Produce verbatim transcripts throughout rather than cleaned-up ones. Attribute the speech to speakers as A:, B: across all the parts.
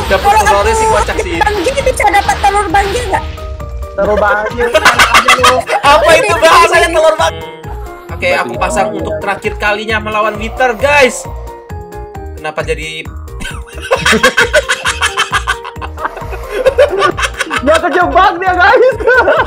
A: Dapat telurnya sih kocak sih.
B: Bang J bisa dapat telur Bang J nggak?
C: Telur Bang J.
A: Apa itu bahasanya telur Bang? Oke, aku pasang untuk terakhir kalinya melawan Wither, guys. Kenapa jadi
C: Dia kejebak dia, guys.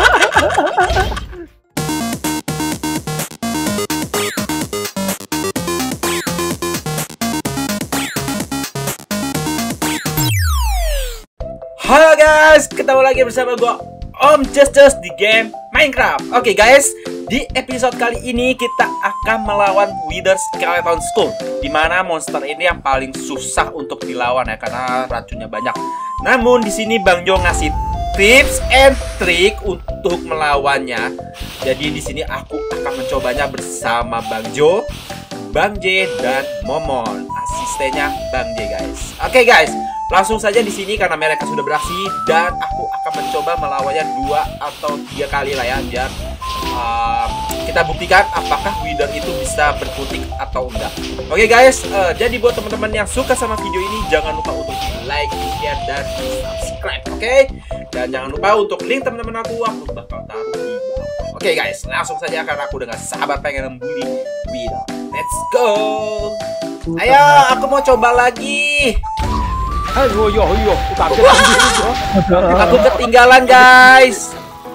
A: Halo guys, ketemu lagi bersama gua Om Justus di game Minecraft. Oke guys, di episode kali ini kita akan melawan Wither Skeleton Skull, dimana monster ini yang paling susah untuk dilawan ya, karena racunnya banyak. Namun di sini Bang Jo ngasih tips and trick untuk melawannya. Jadi di sini aku akan mencobanya bersama Bang Jo, Bang J dan Momon, asistennya Bang J guys. Oke guys, langsung saja di sini karena mereka sudah beraksi dan aku akan mencoba melawannya dua atau tiga kali lah ya, biar uh, kita buktikan apakah Wither itu bisa berkutik atau enggak. Oke guys, uh, jadi buat teman-teman yang suka sama video ini jangan lupa untuk like, share dan subscribe, oke? Okay? Dan jangan lupa untuk link teman-teman aku aku bakal taruh di bawah. Oke guys, langsung saja karena aku dengan sahabat pengen membuli Wither. Let's go. Ayo, aku mau coba lagi.
C: Ayo, yo, yo,
A: aku ketinggalan guys.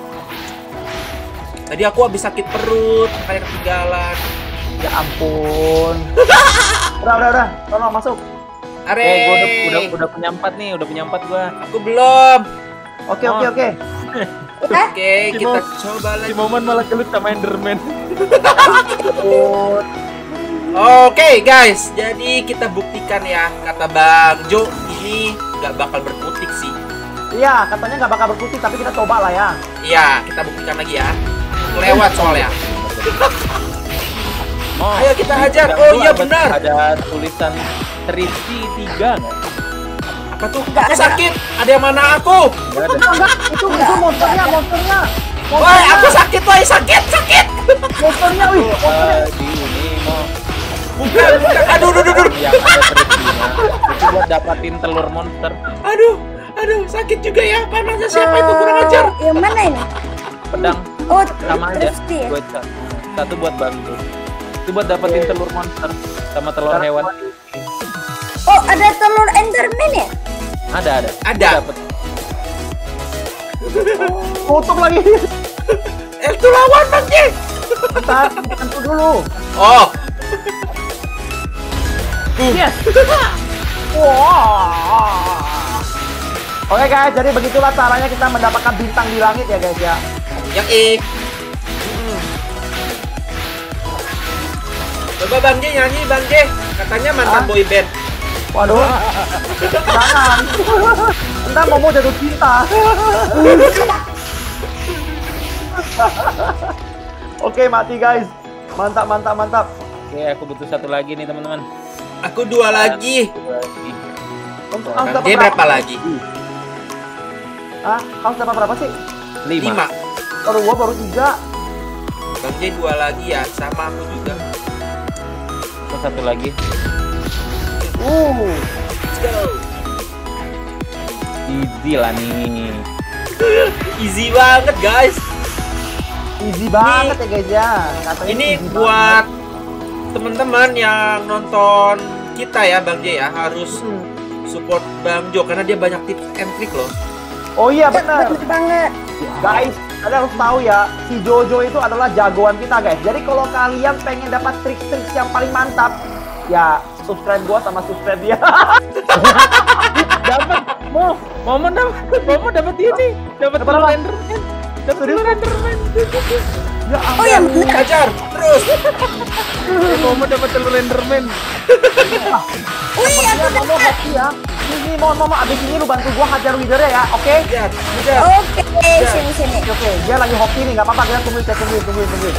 A: Tadi aku habis sakit perut, makanya ketinggalan.
C: Ya ampun. Udah, udah, udah, tolong masuk.
A: Are.
D: Oh, gua udah, udah, udah punya empat nih, udah punya empat gua.
A: Aku belum.
C: Oke, oke, oke.
A: Oke, kita coba lagi.
D: Si Momen malah kelut sama Enderman.
A: Oke guys, jadi kita buktikan ya, kata Bang Jo ini nggak bakal berkutik sih.
C: Iya, katanya nggak bakal berkutik, tapi kita coba lah ya.
A: Iya, kita buktikan lagi ya. Lewat soalnya.
D: Oh,
A: ayo kita hajar. Oh iya benar.
D: Ada tulisan Trisi tiga nggak?
A: Apa tuh? Aku sakit. Ada yang mana aku?
D: Nggak ada.
C: Enggak, itu itu monsternya, monsternya.
A: Woi, aku sakit, woi, sakit, sakit.
C: Monsternya, wih, monsternya.
D: Uh, di ini mau.
A: Bukan, bukan. Aduh, aduh, aduh, aduh.
D: Yang ada Trisinya. Itu buat dapatin telur monster.
A: Aduh, aduh, sakit juga ya. Panasnya siapa itu kurang ajar?
B: Yang mana ini?
D: Pedang
B: Oh,
D: sama aja.
B: terus dia.
D: Buat satu buat bantu. Itu buat dapatin telur monster sama telur hewan.
B: Oh, ada telur Enderman ya?
D: Ada, ada.
A: Ada.
D: Dapet.
C: Tutup lagi.
A: Eh, itu lawan Bang J.
C: Bentar, tentu dulu.
A: Oh.
C: Yes. Wow. Oke guys, jadi begitulah caranya kita mendapatkan bintang di langit ya guys ya.
A: Yang E. Hmm. Coba Bang J nyanyi, Bang J. Katanya mantan
C: Hah?
A: boy band.
C: Waduh. Jangan. Ntar mau mau jatuh cinta. Oke, mati guys. Mantap, mantap, mantap.
D: Oke, aku butuh satu lagi nih teman-teman.
A: Aku dua lagi.
D: Dua lagi.
C: Untuk
A: Bang
C: harus dapat
A: J berapa lagi?
C: Ah, harus dapat berapa sih?
D: Lima.
A: Lima.
C: Baru gua baru tiga.
A: Bang J dua lagi ya, sama aku juga.
D: Terus satu lagi.
C: Uh.
A: Let's go.
D: Easy lah nih.
A: Easy banget guys.
C: Easy banget ya guys ya. Katanya
A: Ini
C: easy
A: buat teman-teman yang nonton kita ya Bang J ya, harus
C: banget. Hmm.
A: support Bang Jo karena dia banyak tips and trick loh.
C: Oh iya benar.
B: Betul banget.
C: Guys, kalian harus tahu ya, si Jojo itu adalah jagoan kita guys. Jadi kalau kalian pengen dapat trik-trik yang paling mantap, ya subscribe gua sama subscribe dia.
D: Dapat. Mau, Momen dapat. Momen dapat ini. Dapat
C: Dapat
D: telur
C: apa?
D: Enderman. Dapat telur Enderman.
C: Ya
B: Oh yang benar.
A: Hajar terus.
D: Momen dapat telur Enderman.
B: Wih, aku
C: Mau mau
B: dapat.
C: ya. Ini mau mau abis ini lu bantu gua hajar Wither ya, oke?
A: Hajar, hajar.
B: Oke, sini sini.
C: Oke, oke. Dia lagi hoki nih, nggak apa-apa. Kita tungguin, kita tungguin, tungguin, tungguin.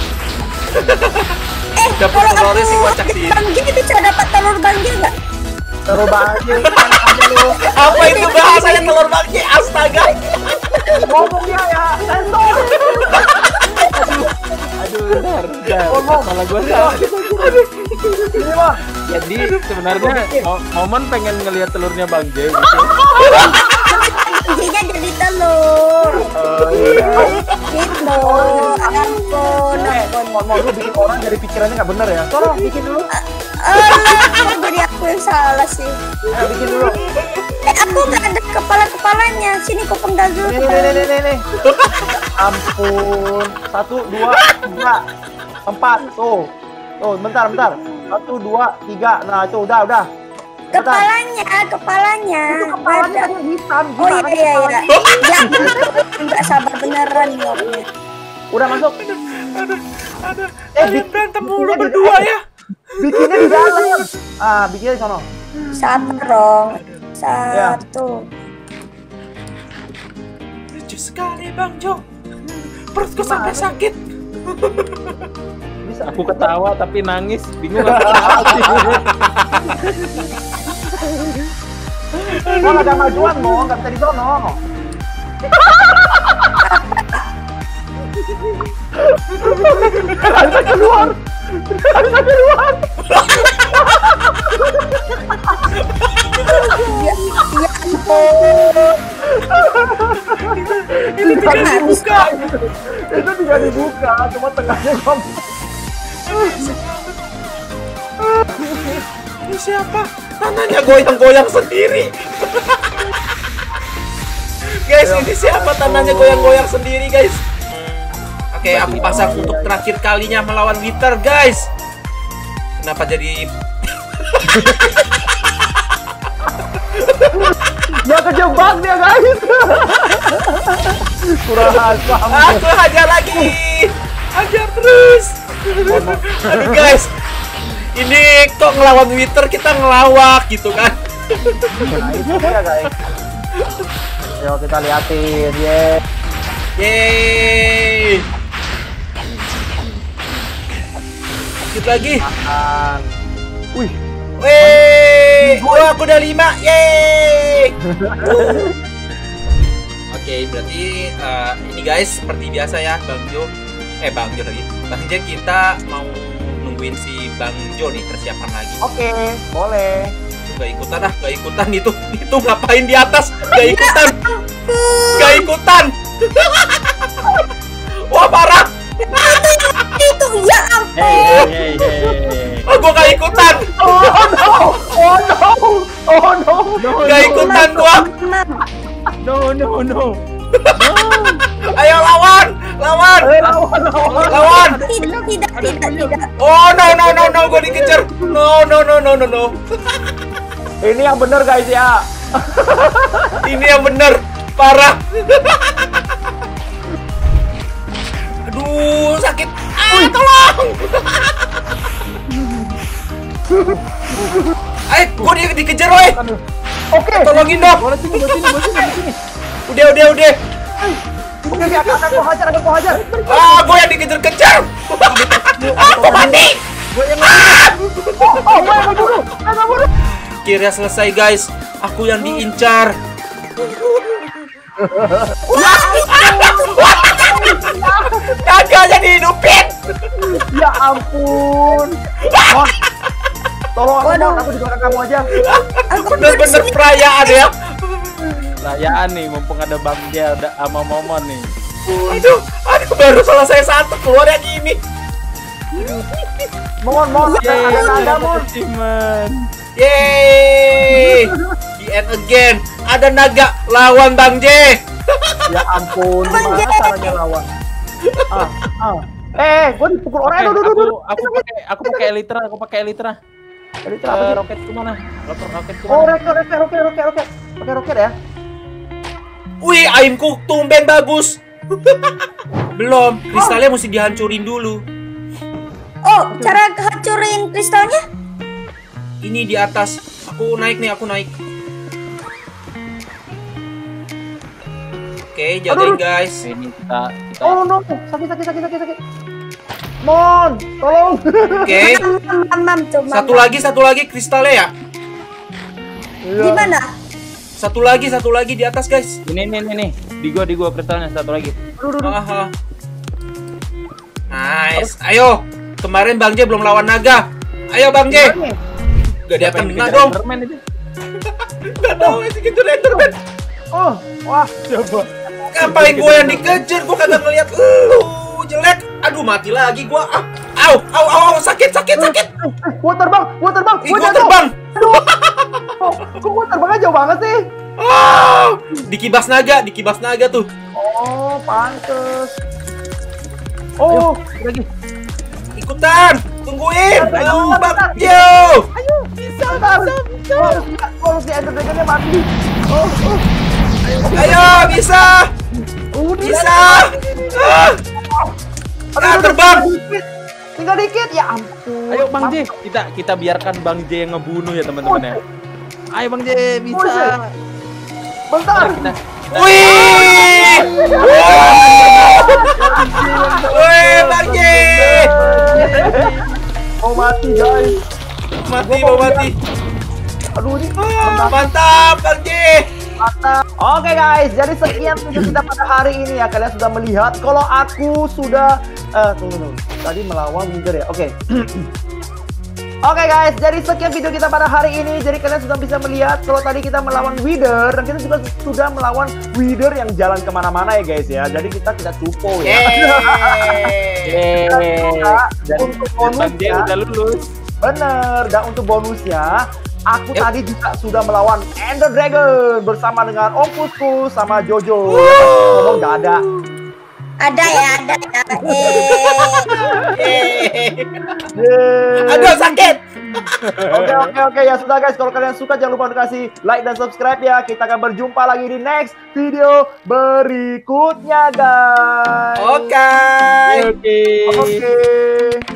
B: Eh,
A: Dapat
B: kalau
A: telurnya
B: aku
A: sih kocak sih.
B: Bang J bisa dapat telur Bang J nggak?
C: Terus banget aja lu.
A: Apa itu bahasanya telur Bang J? Astaga.
C: Ngomong dia ya, sensor.
D: Aduh, bentar, bentar.
C: Ngomong.
D: Malah gua salah.
C: Ini Mon.
D: Jadi sebenarnya Mo- Momen pengen ngelihat telurnya Bang J. Gitu.
B: Kuncinya jadi telur.
C: Oh iya.
B: Gitu. Ampun,
C: Eh,
B: ampun.
C: Mon, Mon, lu bikin orang dari pikirannya nggak bener ya. Tolong bikin dulu.
B: Alah, jadi aku yang salah sih.
C: Ayo bikin dulu.
B: Eh, aku nggak ada kepala-kepalanya. Sini kopeng dulu.
C: Nih, nih, nih, nih, nih, nih. Ampun. Satu, dua, tiga, empat. Tuh. Tuh, bentar, bentar. Satu, dua, tiga. Nah, itu udah, udah. Bentar.
B: Kepalanya, kepalanya.
C: Itu kepalanya
B: Ada.
C: kan hitam.
B: Oh iya
C: Gimana
B: iya iya.
C: kepalanya?
B: Ya, nggak sabar beneran jawabnya.
C: Udah masuk.
A: Aduh, aduh.
C: Eh,
A: Kalian
C: bi-
A: berantem mulu
C: bikinnya di-
A: berdua ya.
C: Bikinnya di dalam. Ah, bikinnya di sono.
B: Sabar dong. Satu.
A: Lucu sekali Bang Jo. Perutku sampai sakit.
C: Bisa.
D: Aku ketawa tapi nangis, bingung apa ketawa.
C: Mon ada majuan, Mon. Nggak bisa di sono. Harusnya keluar. Harusnya keluar.
B: Ya, ya ampun.
A: Itu tidak dibuka.
C: Itu tidak dibuka, cuma tengahnya kom.
A: Ini siapa? Tangannya goyang-goyang sendiri. Guys, ini siapa tangannya goyang-goyang sendiri, guys? Oke, aku pasang untuk terakhir kalinya melawan Wither, guys. Kenapa jadi
C: Ya kejebak dia, guys. Kurang asam.
A: aku hajar lagi? Hajar terus. Aduh, guys. Ini kok ngelawan Wither kita ngelawak gitu kan?
C: Nah, itu dia, guys. Yuk kita liatin, ye.
A: Yeay. Dikit lagi.
C: Makan. Wih,
A: Wih, wah aku udah lima, yeay. Oke, berarti eh, ini guys seperti biasa ya, Bang Jo. Eh, Bang Jo lagi. Bang Jo kita mau nungguin si Bang Jo nih persiapan lagi.
C: oke, boleh.
A: Gak ikutan ah, gak ikutan itu. Itu ngapain di atas? Gak ikutan. Gak ikutan. Wah parah.
B: Itu ya ampun.
D: Hey, hey, hey, hey.
A: Oh, gua gak ikutan.
C: Oh no, oh no, oh no.
A: Gak ikutan gua.
B: Mam.
D: No, no, no.
A: Ayo lawan, lawan,
C: Eh, lawan, lawan.
A: lawan.
B: Tidak, tidak, tidak, tidak.
A: Oh no no no no, gue dikejar. No no no no no no.
C: Ini yang bener guys ya.
A: Ini yang bener, parah. Aduh sakit. Ah tolong. Ayo, gue di dikejar woi.
C: Oke.
A: Tolongin dong.
C: Boleh sini, boleh sini, boleh sini, boleh sini.
A: Udah udah udah.
C: Oke, oke, akan akan gua hajar, akan gua hajar.
A: Ah gue yang dikejar-kejar. Ah gue mati.
C: Gue yang ah. Oh, oh, gue yang bunuh. Gue yang bunuh.
A: Akhirnya selesai guys. Aku yang diincar. Gagalnya dihidupin.
C: Ya ampun. Mon, tolong aku, Mon. Aku di belakang kamu aja.
A: Bener-bener perayaan ya.
D: Perayaan nih, mumpung ada Bang J ada sama Momon nih.
A: Aduh, aduh baru selesai satu keluar yang ini.
C: Mon, Mon, ada ada nada, Mon.
D: Achievement.
A: Yeay. The end again. Ada naga lawan Bang J.
C: Ya ampun,
B: Bang
C: gimana
B: J.
C: caranya lawan? Ah, ah. Eh, gue dipukul orang.
D: Eh,
C: Aduh, aduh,
D: aku
C: aduh.
D: aku pakai aku pakai elitra, aku pakai elitra.
C: Jadi
D: Eh,
C: apa sih?
D: roket kemana? Roket roket
C: Oh,
D: kemana?
C: roket, roket, roket, roket, roket. Pakai roket ya?
A: Wih, aimku tumben bagus. Belum, kristalnya mesti dihancurin dulu.
B: Oh, cara hancurin kristalnya?
A: Ini di atas. Aku naik nih, aku naik. Oke, jagain guys.
D: Ini kita kita
C: Oh no, sakit, sakit, sakit, sakit, sakit. Mon, tolong.
A: Oke.
B: Mam, mam, tuh, mam.
A: Satu lagi, satu lagi kristalnya ya.
B: Di mana?
A: Satu lagi, satu lagi di atas guys.
D: ini ini ini nih. Di gua di gua kristalnya satu lagi.
A: Aha. Nice. Ayo. Kemarin Bang J belum lawan naga. Ayo Bang J.
C: Gimana nih?
A: Gak dia
D: Siapa yang
A: kena
D: dikejar
A: dong.
D: Enderman itu?
A: Gak tahu itu gitu Enderman.
C: Oh, wah.
D: Coba.
A: Ngapain gue yang dikejar? Gue kagak ngeliat lu jelek. Aduh mati lagi gue. Ah. Au, au, au, au, sakit, sakit, sakit.
C: Eh, gua terbang, gua terbang,
A: Ih,
C: gua
A: gue
C: jatuh.
A: terbang.
C: Kok, kok gua terbangnya jauh banget sih?
A: Oh, dikibas naga, dikibas naga tuh.
C: Oh, pantes. Oh,
D: Lagi.
A: Ikutan, tungguin. Ayo, Bang Jo.
C: ayo, bisa, bisa, bisa. Gua harus lihat, gua harus lihat Ender Dragon-nya mati. Oh, oh.
A: Ayo, bisa,
C: Udah.
A: bisa. Ah,
C: Aduh,
A: ah,
C: aduh,
A: terbang.
C: tinggal dikit. Tinggal dikit, ya ampun.
D: Ayo Bang J, kita kita biarkan Bang J yang ngebunuh ya teman-teman ya. Ayo Bang J, bisa.
C: Buset. Bentar.
D: Kita
A: Wih, wih, Bang J.
C: Mau mati, guys.
A: Mati, mau mati.
C: Aduh, ini
A: Ah, mantap, Bang J.
C: mantap. Oke guys, jadi sekian video kita pada hari ini ya. Kalian sudah melihat kalau aku sudah eh tunggu dulu. Tadi melawan Wither ya. Oke. Oke guys, jadi sekian video kita pada hari ini. Jadi kalian sudah bisa melihat kalau tadi kita melawan Wither dan kita juga sudah melawan Wither yang jalan kemana-mana ya guys ya. Jadi kita tidak cupo ya.
A: Yeay.
C: Dan untuk
D: Bang J
C: bonusnya,
D: udah lulus.
C: bener. Dan untuk bonusnya, aku
A: Yuk.
C: tadi juga sudah melawan Ender Dragon bersama dengan Om Kuskus sama Jojo. Ngomong gak ada.
B: Ada ya, ada ya. Eh.
C: Yeay.
A: Aduh, sakit.
C: Oke oke oke ya sudah guys, kalau kalian suka jangan lupa untuk kasih like dan subscribe ya. Kita akan berjumpa lagi di next video berikutnya guys.
A: Oke.
D: Oke.
C: Oke.